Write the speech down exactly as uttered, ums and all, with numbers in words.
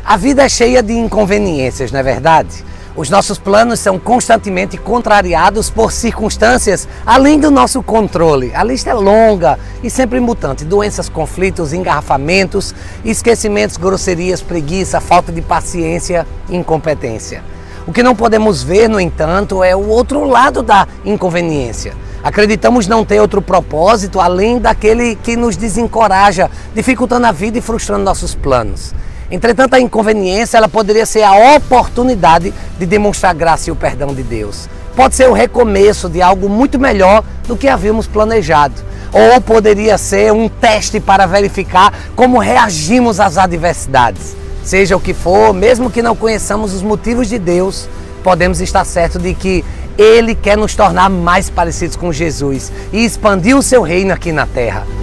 A vida é cheia de inconveniências, não é verdade? Os nossos planos são constantemente contrariados por circunstâncias além do nosso controle. A lista é longa e sempre mutante. Doenças, conflitos, engarrafamentos, esquecimentos, grosserias, preguiça, falta de paciência e incompetência. O que não podemos ver, no entanto, é o outro lado da inconveniência. Acreditamos não ter outro propósito além daquele que nos desencoraja, dificultando a vida e frustrando nossos planos. Entretanto, a inconveniência ela poderia ser a oportunidade de demonstrar a graça e o perdão de Deus. Pode ser o recomeço de algo muito melhor do que havíamos planejado. Ou poderia ser um teste para verificar como reagimos às adversidades. Seja o que for, mesmo que não conheçamos os motivos de Deus, podemos estar certos de que Ele quer nos tornar mais parecidos com Jesus e expandir o seu reino aqui na terra.